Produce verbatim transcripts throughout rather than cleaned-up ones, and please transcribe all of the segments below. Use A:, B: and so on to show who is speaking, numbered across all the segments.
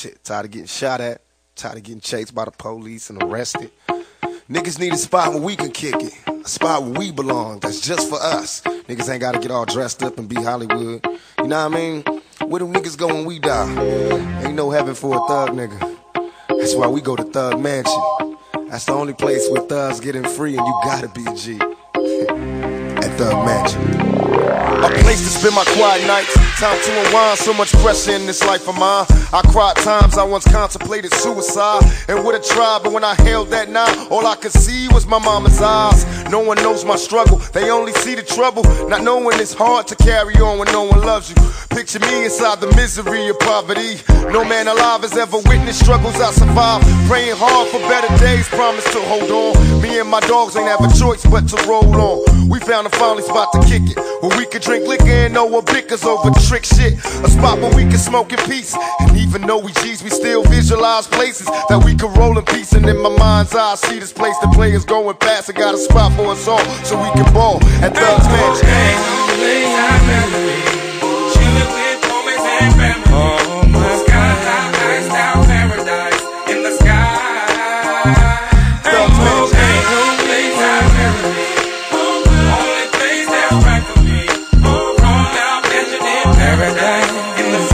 A: Shit, tired of getting shot at, tired of getting chased by the police and arrested. Niggas need a spot where we can kick it, a spot where we belong, that's just for us. Niggas ain't gotta get all dressed up and be Hollywood. You know what I mean? Where do niggas go when we die? Ain't no heaven for a thug nigga. That's why we go to Thug Mansion. That's the only place where thugs getting free and you gotta be a G. At Thug Mansion. A place to spend my quiet nights, time to unwind, so much pressure in this life of mine. I cried times I once contemplated suicide and would have tried, but when I held that knife, all I could see was my mama's eyes. No one knows my struggle, they only see the trouble, not knowing it's hard to carry on when no one loves you. Picture me inside the misery of poverty. No man alive has ever witnessed struggles I survived. Praying hard for better days, promise to hold on. Me and my dogs ain't have a choice but to roll on. We found a finally spot to kick it, where we could drink liquor and know what bickers over trick shit. A spot where we can smoke in peace, and even though we G's, we still visualize places that we can roll in peace. And in my mind's eye, I see this place the players going past. I got a spot for us all, so we can ball at Thug's Mansion.
B: Chillin' with homies and family. Oh my God, iced out paradise in the sky. Thug's Mansion. Ain't no place I'd rather be. Only place that's right for me. Roll out mansion in paradise in the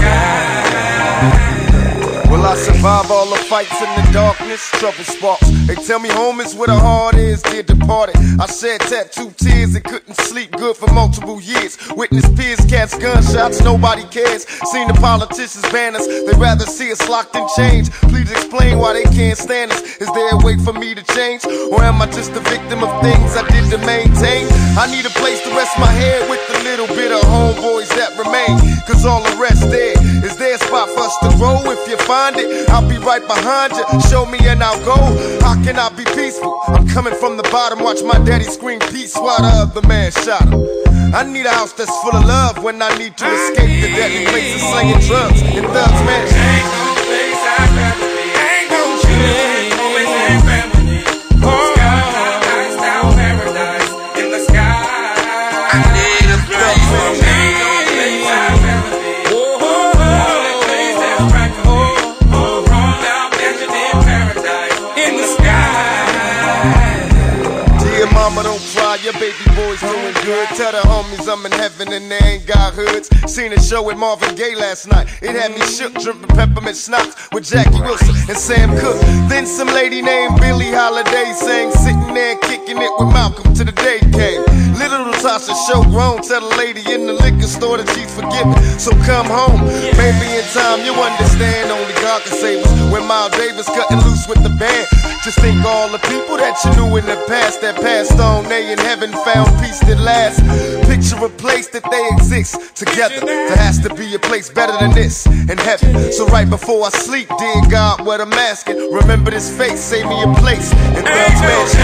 B: sky.
A: Will I survive all the fights in the darkness? Trouble sparks. They tell me home is where the heart is, dear departed. I shed tattooed tears and couldn't sleep good for multiple years. Witness peers, cats, gunshots, nobody cares. Seen the politicians ban us, they rather see us locked in chains. Please explain why they can't stand us. Is there a way for me to change? Or am I just a victim of things I did to maintain? I need a place to rest my head with a little bit of homeboys that remain, cause all the rest there. Is there a spot for us to grow? If you find it, I'll be right behind you. Show me and I'll go. How can I be peaceful? I'm coming from the bottom, watch my daddy scream peace while the other man shot him. I need a house that's full of love when I need to escape the deadly places slinging drugs in Thug's Mansion.
B: Ain't no place I'd rather be. Ain't no chillin' with homies and family. Sky, iced out paradise in the sky. I need a place. Ain't no place I'd rather be. Only place that's right for me. Roll out mansion in paradise in the sky.
A: Dear mama, don't cry, your baby boy's doing good. Tell the homies I'm in heaven and they ain't got hoods. Seen a show with Marvin Gaye last night. It had me shook, dripping peppermint schnapps with Jackie Wilson and Sam Cooke. Then some lady named Billie Holiday sang, sitting there kicking it with Malcolm till the day came. Little Tasha show grown, tell the lady in the liquor store that she's forgiven. So come home, maybe in time you understand. Only God can save us. When Miles Davis cutting loose with the band. Just think all the people that you knew in the past that passed on, they in heaven found peace that lasts. Picture a place that they exist together. There has to be a place better than this in heaven. So right before I sleep, dear God, what I'm asking, remember this face, save me a place in Thug's Mansion.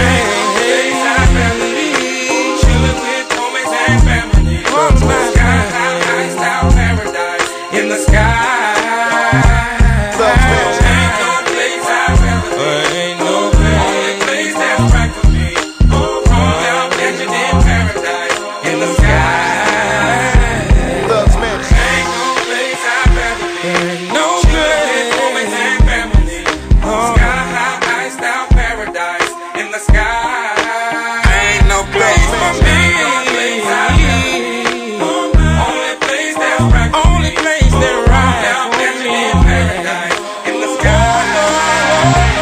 B: Chillin' with homies and family. Sky, iced out paradise in the sky.
A: Thug's Mansion.
B: Ain't no place I'd rather be. Ain't no place. Only place that's right for me. Roll out mansion in paradise in the sky.
A: Thug's Mansion.
B: Ain't no place I'd rather be. Ain't no place. With homies and family. Sky, iced out paradise in the sky. Ain't no place for me. Only place I'd rather be. Only place that's right for me. Only place that's right. Roll out mansion in paradise in the sky.